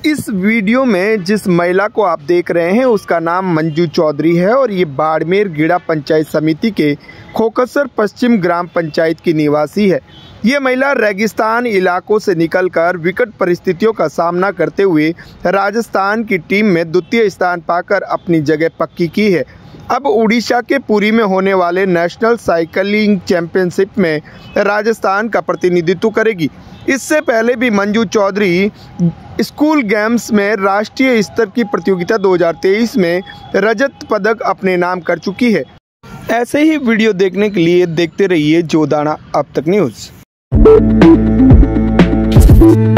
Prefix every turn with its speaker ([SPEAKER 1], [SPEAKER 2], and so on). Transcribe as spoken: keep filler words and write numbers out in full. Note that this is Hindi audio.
[SPEAKER 1] इस वीडियो में जिस महिला को आप देख रहे हैं उसका नाम मंजू चौधरी है और ये बाड़मेर गीड़ा पंचायत समिति के खोकसर पश्चिम ग्राम पंचायत की निवासी है। ये महिला रेगिस्तान इलाकों से निकलकर विकट परिस्थितियों का सामना करते हुए राजस्थान की टीम में द्वितीय स्थान पाकर अपनी जगह पक्की की है। अब उड़ीसा के पुरी में होने वाले नेशनल साइकिलिंग चैंपियनशिप में राजस्थान का प्रतिनिधित्व करेगी। इससे पहले भी मंजू चौधरी स्कूल गेम्स में राष्ट्रीय स्तर की प्रतियोगिता दो हज़ार तेईस में रजत पदक अपने नाम कर चुकी है। ऐसे ही वीडियो देखने के लिए देखते रहिए जोदाना अब तक न्यूज़।